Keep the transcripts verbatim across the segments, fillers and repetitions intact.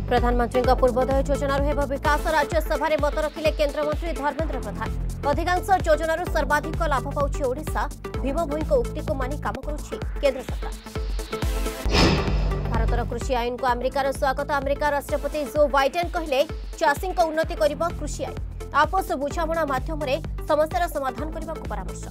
प्रधानमंत्री पूर्वोदय योजनार हेब विकास राज्यसभा मत रखिले केन्द्रमंत्री धर्मेन्द्र प्रधान। अधिकांश योजनार सर्वाधिक लाभ पाउछि ओडिशा। भीम भोई उक्ति को मानि काम करुछि केन्द्र सरकार। भारतर कृषि आईन को अमेरिकार स्वागत। अमेरिका राष्ट्रपति जो बाइडेन कहले चाषी उन्नति करिब कृषि आईन। आपस बुझामणा माध्यम समस्यार समाधान करने को परामर्श।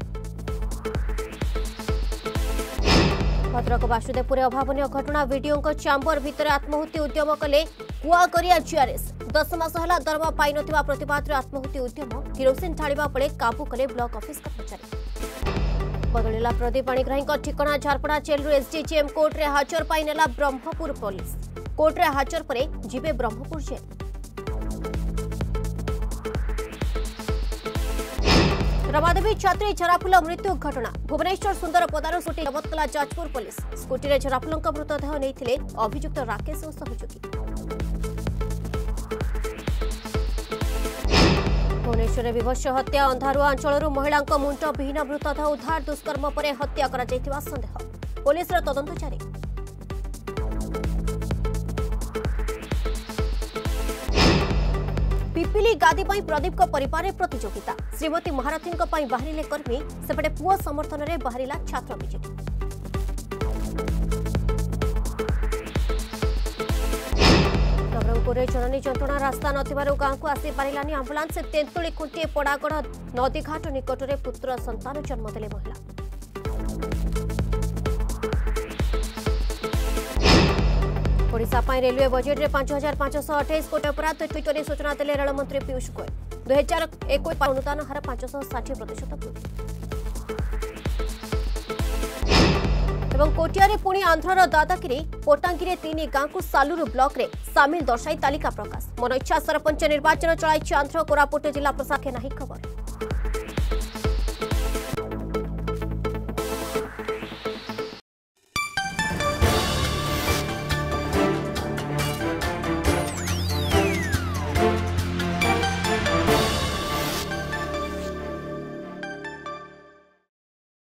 भद्रक वासुदेवपुर अभावन घटना। वीडियो चांबर भितर आत्माहुति उद्यम कले कुआकरिया जीआरएस। दस मास है दरमा पाई नथिबा प्रतिवाद आत्माहुति उद्यम। किरोसिन ढाळिबा पड़े काबू कले ब्लॉक ऑफिस कर्मचारी। बदलिला प्रदीप पाणिग्राही ठिकाना झारपड़ा जेलु एसडीजेएम कोर्ट रे हाजर पाई नेला ब्रह्मपुर पुलिस। कोर्ट रे हाजर परे जिबे ब्रह्मपुर जेल। रमादेवी छात्री झराफुल मृत्यु घटना। भुवनेश्वर सुंदर पदार स्कूटी जबत कला जाजपुर पुलिस। स्कूटी रे झराफुल मृतदेह नहीं अभियुक्त राकेश और सहयोगी। भुवनेश्वर विभत्स हत्या। अंधारुआ अंचल महिला मुंड विहीन मृतदेह उद्धार। दुष्कर्म पर हत्या करा जायतिबा संदेह। पुलिस रा तदंत जारी। पिपिली गादी पाई प्रदीप को परिवार प्रतियोगिता। श्रीमती महारथी बाहरिले कर्मी सेपटे पुओ समर्थन में बाहरिला छात्र बीजेपी। नवरंगपुर जननी जंत्रणा रास्ता नथिबारु गाँव को आसी पारिलानी आंबुलांस। तेंतुली खुंटी पड़ागढ़ नदीघाट निकट में पुत्र संतान जन्मदेले महिला। ओडिशा पाई रेलवे बजेट में पांच हजार पांचश अठाईस कोटी अपराध ट्विट कर सूचना देले रेलमंत्री पीयूष गोयल। दुई हजार एक अनुदान हार पांचश षाठी प्रतिशत वृद्धि। एवं कोटिया पुणी आंध्रर दादागिरी। पोटांगी तीन गांव को सालुरु ब्लॉक रे सामिल दर्शाई तालिका प्रकाश। मन इच्छा सरपंच निर्वाचन चलाई आंध्र। कोरापुट जिला प्रशासन नहीं खबर।